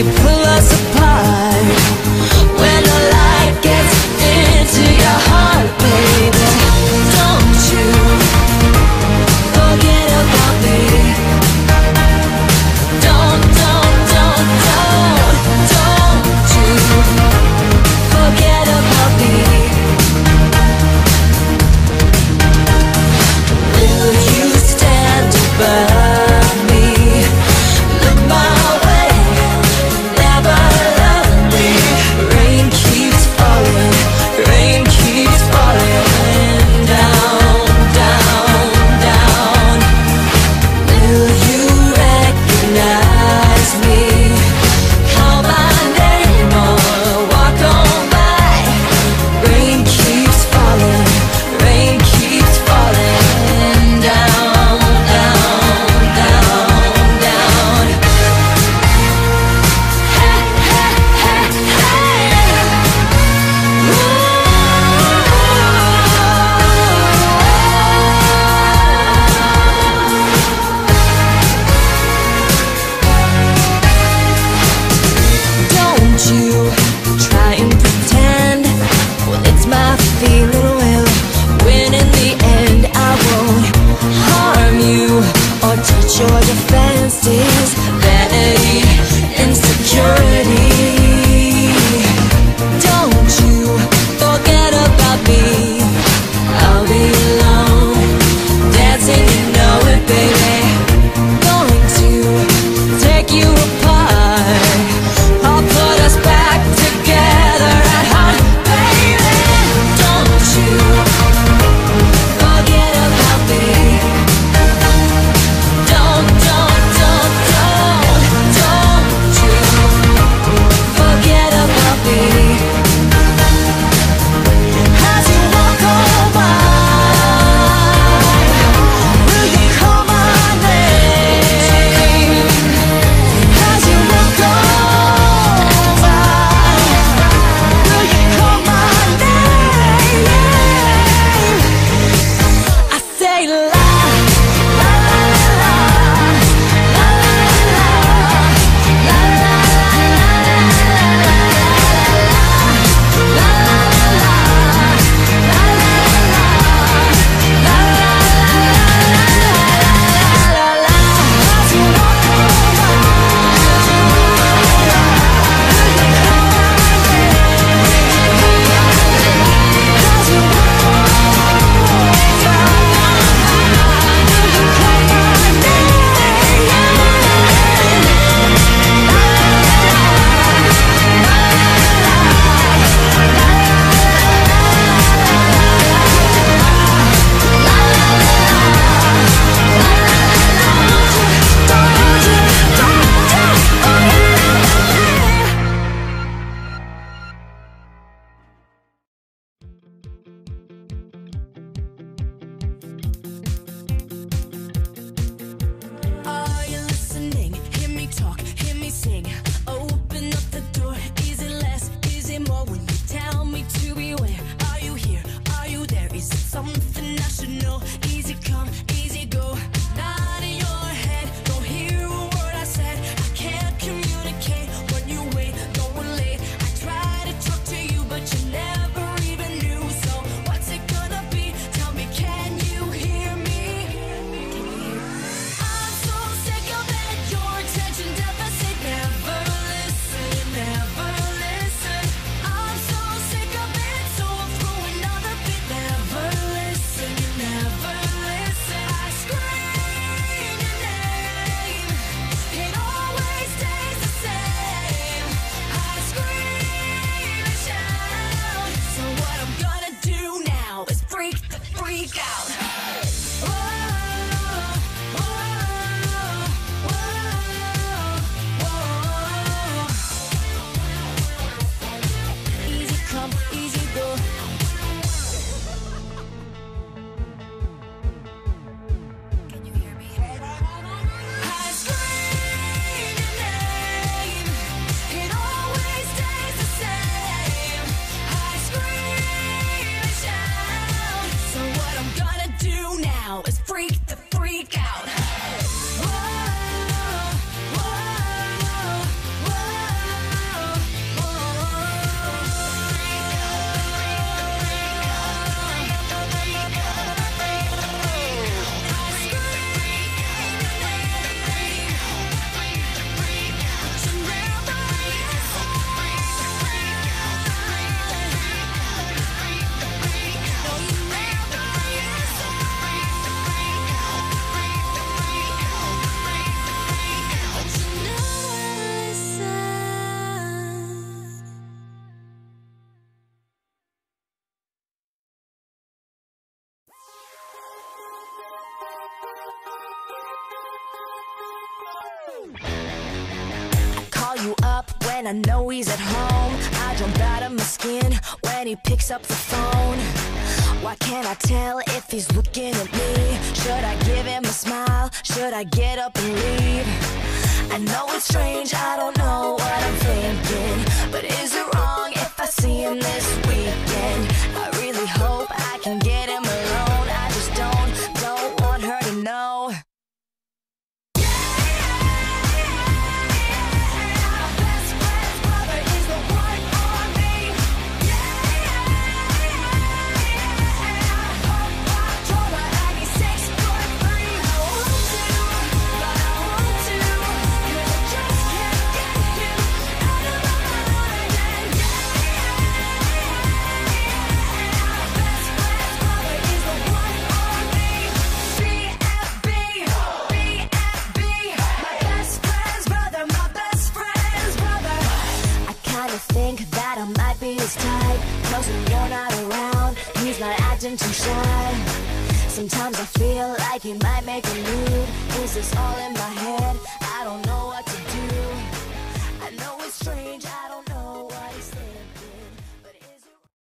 may pull us apart. When the light gets into your heart, baby, don't you forget about me. Don't you forget about me. Will you stand above me? Look my way, never I call you up when I know he's at home. I jump out of my skin when he picks up the phone. Why can't I tell if he's looking at me? Should I give him a smile? Should I get up and leave? I know it's strange, I don't know what I'm thinking, but is it wrong if I see him this weekend? I really hope I can get him alone. I just don't want her to know. I might be his type, 'cause when you're not around, he's not acting too shy. Sometimes I feel like he might make a move. Is this all in my head? I don't know what to do. I know it's strange, I don't know.